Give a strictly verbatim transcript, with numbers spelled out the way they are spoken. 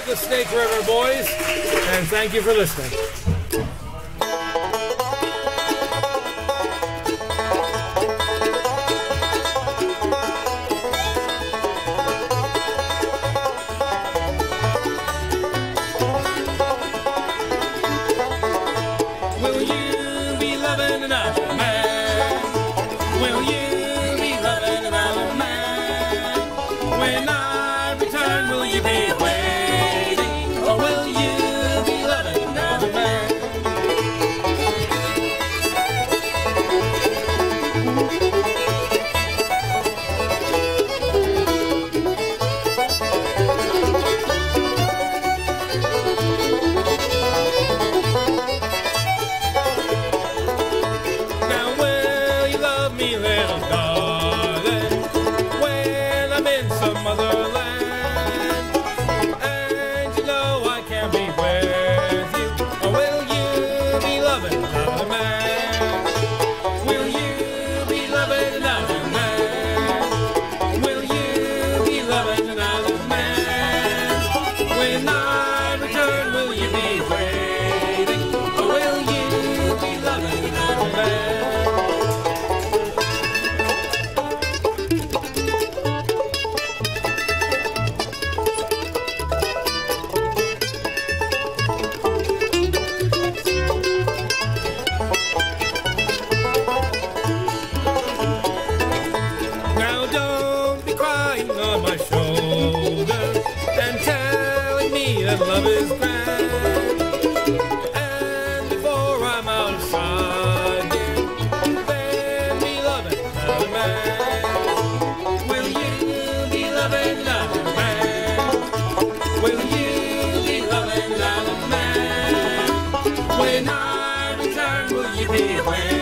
the Snake River, boys, and thank you for listening. Will you be loving another man? Will you be loving another man? When I return, will you be waiting, or will you be loving another man? Now will you love me, little darling, when I'm in some other land, and you know I can't be with you, or will you be loving another man? Will you be loving another man? Will you be loving another man? When I return, will you be waiting, or will you be loving another man? Now don't be crying on my shoulder and telling me that love is grand. And before I'm out of sight, then be loving another man. Will you be loving another man? Will you be loving another man? When I return, will you be waiting?